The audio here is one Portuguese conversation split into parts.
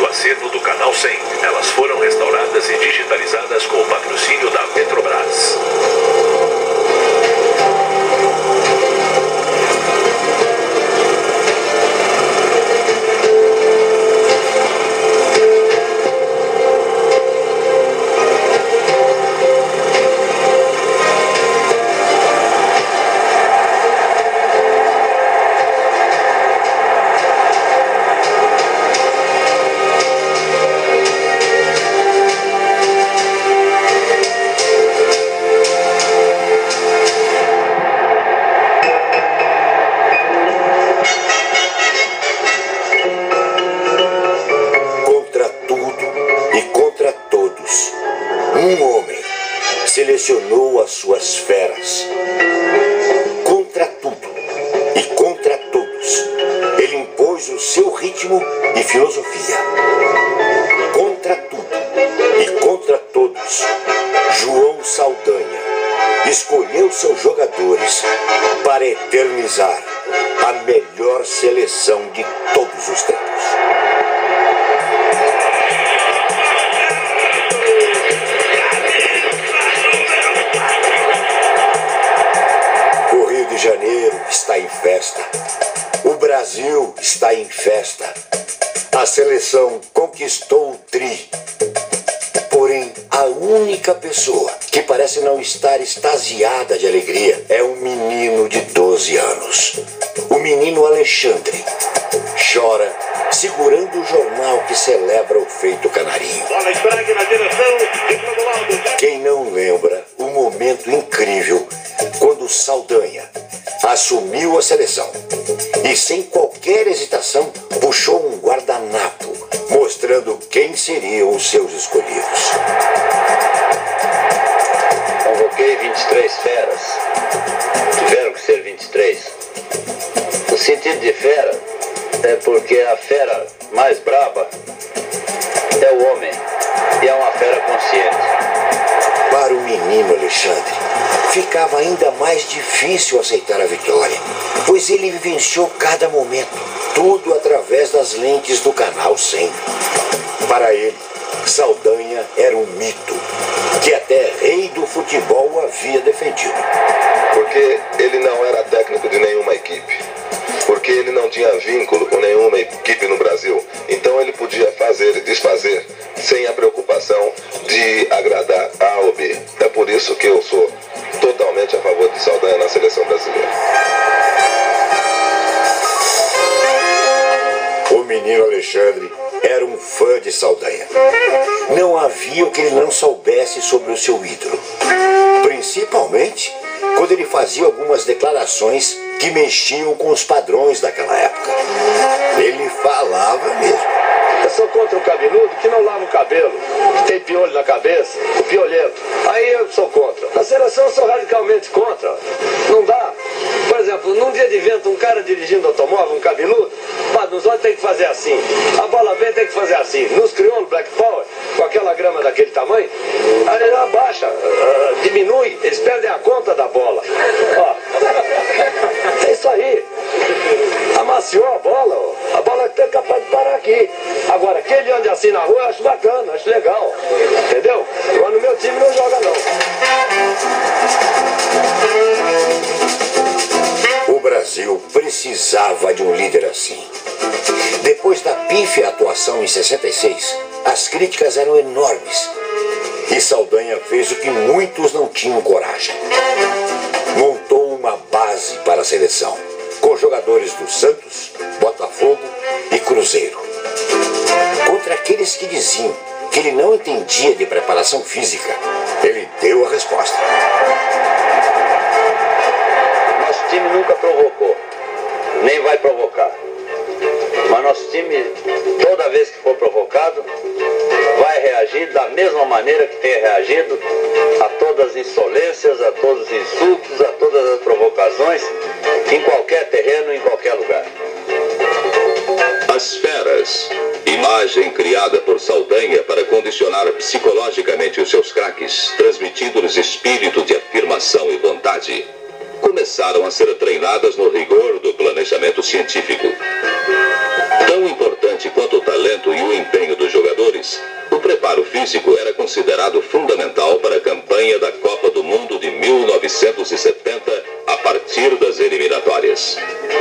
acervo do Canal 100. Elas foram restauradas e digitalizadas com o patrocínio da Petrobras. Selecionou as suas feras. Contra tudo e contra todos, ele impôs o seu ritmo e filosofia. Contra tudo e contra todos, João Saldanha escolheu seus jogadores para eternizar a melhor seleção de todos os tempos. Janeiro está em festa. O Brasil está em festa. A seleção conquistou o tri. Porém, a única pessoa que parece não estar extasiada de alegria é um menino de 12 anos. O menino Alexandre chora segurando o jornal que celebra o feito canarinho. Quem não lembra o momento incrível quando Saldanha assumiu a seleção e, sem qualquer hesitação, puxou um guardanapo, mostrando quem seriam os seus escolhidos. Convoquei 23 feras. Tiveram que ser 23. O sentido de fera é porque a fera mais braba é o homem, e é uma fera consciente. Para o menino Alexandre, ficava ainda mais difícil aceitar a vitória, pois ele vivenciou cada momento, tudo através das lentes do Canal 100. Para ele, Saldanha era um mito, que até rei do futebol havia defendido. Porque ele não era técnico de nenhuma equipe. Porque ele não tinha vínculo com nenhuma equipe no Brasil. Então ele podia fazer e desfazer sem a preocupação de agradar A ou B. É por isso que eu sou totalmente a favor de Saldanha na seleção brasileira. O menino Alexandre era um fã de Saldanha. Não havia o que ele não soubesse sobre o seu ídolo. Principalmente quando ele fazia algumas declarações que mexiam com os padrões daquela época. Ele falava mesmo. Eu sou contra o cabeludo que não lava o cabelo, que tem piolho na cabeça, o piolhento. Aí eu sou contra. Na seleção eu sou radicalmente contra. Não dá. Por exemplo, num dia de vento, um cara dirigindo automóvel, um cabeludo, nos olhos tem que fazer assim. A bola vem, tem que fazer assim. Nos crioulos, Black Power, com aquela grama daquele tamanho, aí ele abaixa, diminui, eles perdem a conta da bola. Ó. É isso aí. Amaciou a bola é capaz de parar aqui. Agora, que ele ande assim na rua, eu acho bacana, acho legal. Entendeu? Agora no meu time não joga não. O Brasil precisava de um líder assim. Depois da pífia atuação em 66, as críticas eram enormes. E Saldanha fez o que muitos não tinham coragem. Montou uma base para a seleção, com jogadores do Santos, Botafogo e Cruzeiro. Contra aqueles que diziam que ele não entendia de preparação física, ele deu a resposta. Nosso time nunca provocou, nem vai provocar. Mas nosso time, toda vez que for provocado, vai reagir da mesma maneira que tem reagido a todas as insolências, a todos os insultos, a todas as provocações, em qualquer terreno, em qualquer lugar. As feras, imagem criada por Saldanha para condicionar psicologicamente os seus craques, transmitindo-lhes espírito de afirmação e vontade, começaram a ser treinadas no rigor do planejamento científico. Tão importante quanto o talento e o empenho dos eliminatórias.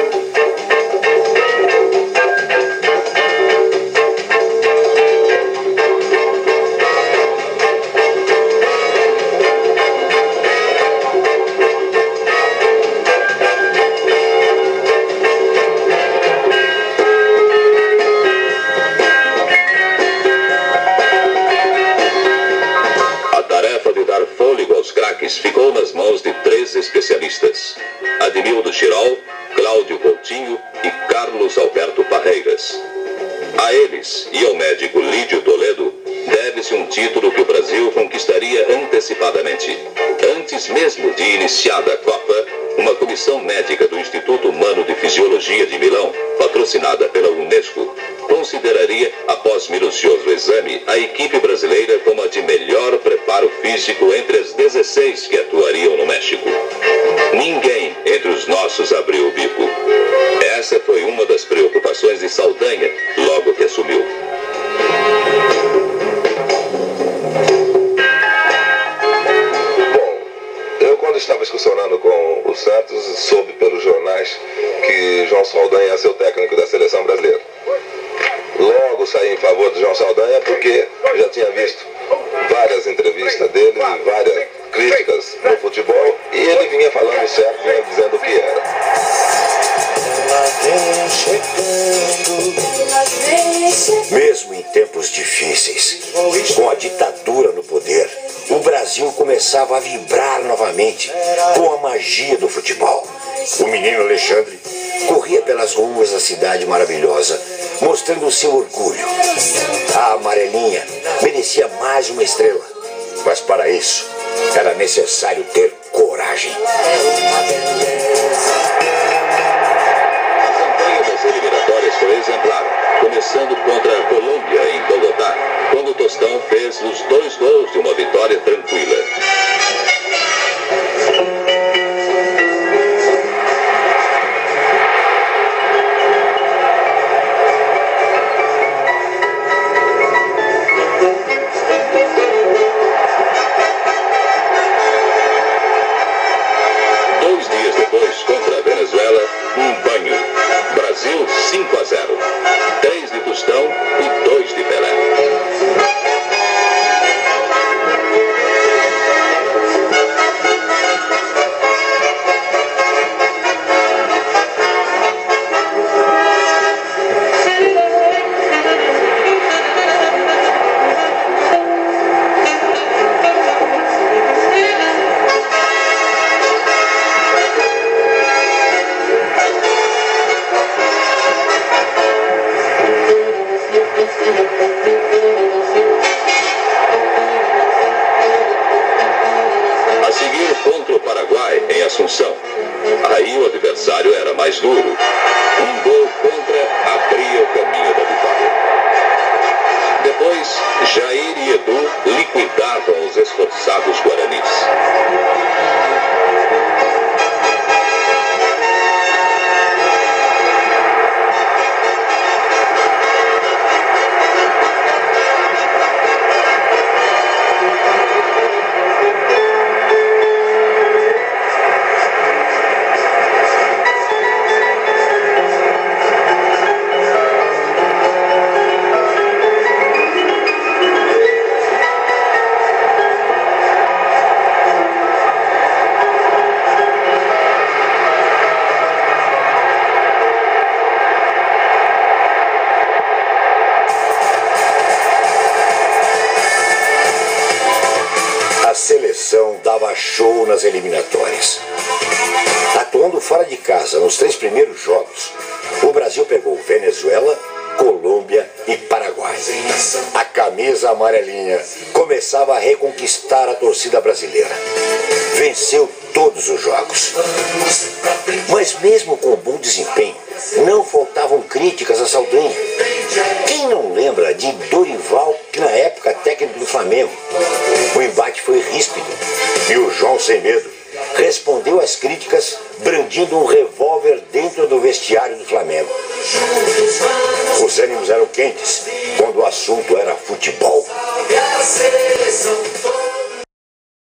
Ficou nas mãos de 3 especialistas: Admildo Chirol, Cláudio Coutinho e Carlos Alberto Parreiras. A eles e ao médico Lídio Toledo deve-se um título que o Brasil conquistaria antecipadamente. Antes mesmo de iniciada a Copa, uma comissão médica do Instituto Humano de Fisiologia de Milão, patrocinada pela Unesco, consideraria, após minucioso exame, a equipe brasileira como a de melhor preparo físico entre as 16 que atuariam no México. Ninguém entre os nossos abriu o bico. Essa foi uma das preocupações de Saldanha logo que assumiu. Quando estava excursionando com o Santos, soube pelos jornais que João Saldanha é seu técnico da seleção brasileira. Logo saí em favor de João Saldanha porque já tinha visto várias entrevistas dele, várias críticas no futebol, e ele vinha falando certo, vinha dizendo o que era. Mesmo em tempos difíceis, com a ditadura no poder, o Brasil começava a vibrar novamente com a magia do futebol. O menino Alexandre corria pelas ruas da cidade maravilhosa, mostrando o seu orgulho. A amarelinha merecia mais uma estrela, mas para isso era necessário ter coragem. As eliminatórias foi exemplar, começando contra a Colômbia em Bogotá, quando o Tostão fez os 2 gols de uma vitória tranquila. Contra a Venezuela, um banho. Brasil 5-0. 3 de Tostão e 2 de Pelé. A seguir, contra o Paraguai, em Assunção. Aí o adversário era mais duro. Um gol contra abria o caminho da vitória. Depois, Jair e Edu liquidavam os esforçados guaranis. A seleção dava show nas eliminatórias. Atuando fora de casa nos 3 primeiros jogos, o Brasil pegou Venezuela, Colômbia e Paraguai. A camisa amarelinha começava a reconquistar a torcida brasileira. Venceu todos os jogos. Mas mesmo com bom desempenho, não faltavam críticas a Saldanha. Quem não lembra de Dorival, que na época técnico do Flamengo? O embate foi ríspido e o João, sem medo, respondeu às críticas brandindo um revólver dentro do vestiário do Flamengo. Os ânimos eram quentes quando o assunto era futebol.